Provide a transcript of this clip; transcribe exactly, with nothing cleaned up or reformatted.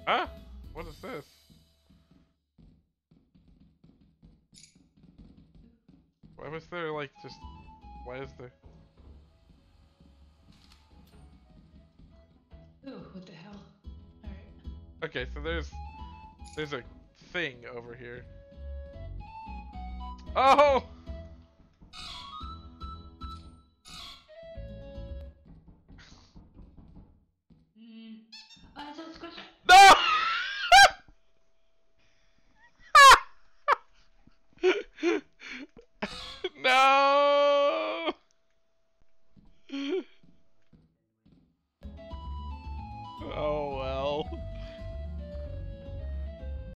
Huh? What is this? Why was there like just... Why is there... Ooh, what the hell? Alright. Okay, so there's... There's a thing over here. Oh!